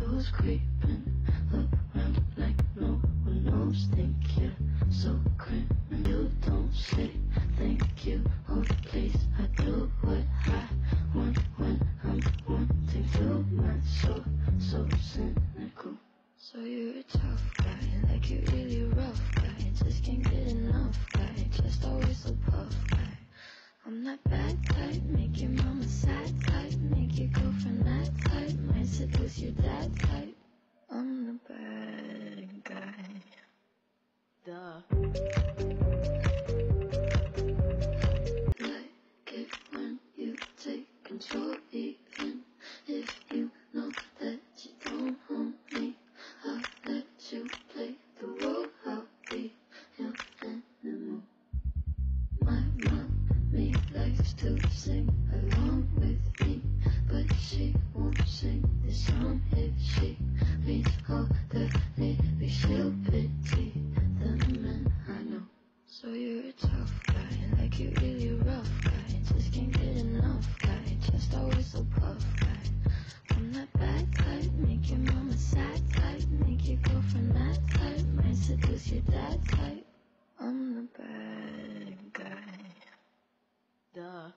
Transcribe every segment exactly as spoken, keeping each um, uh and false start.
shadows creeping around like no one knows. Think you're so criminal. You don't say thank you. Oh please, I do what I want when I'm wanting to. My soul so cynical. So you're a tough guy, like you're really rough guy. Just can't get enough guy, just always so puff guy. I'm that bad type, make your mama sad type, make your girlfriend mad type, might seduce your dad type. I'm the bad guy. Duh. Like it when you take control, even if you know that you don't own me. I'll let you play the role, I'll be your animal. My mommy likes to sing along with me, but she won't sing this song if she reads all the lyrics. She'll pity the men I know. So you're a tough guy, like you're really rough guy. Just can't get enough guy, just always so puff guy. I'm that bad type, make your mama sad type, make your girlfriend mad type, might seduce your dad type. I'm the bad guy. Duh.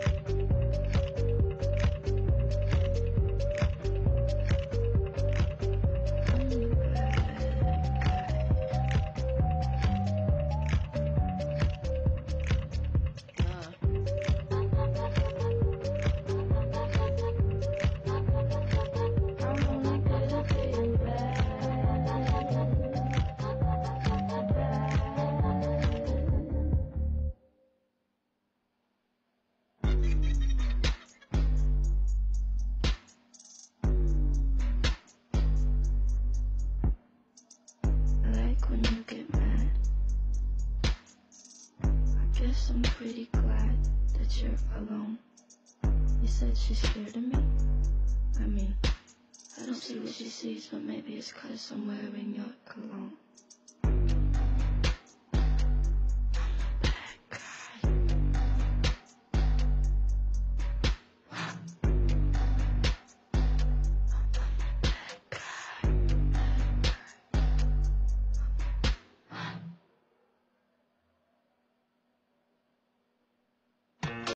I'm pretty glad that you're alone. You said she's scared of me? I mean, I don't see what she sees, but maybe it's 'cause I'm wearing your clothes.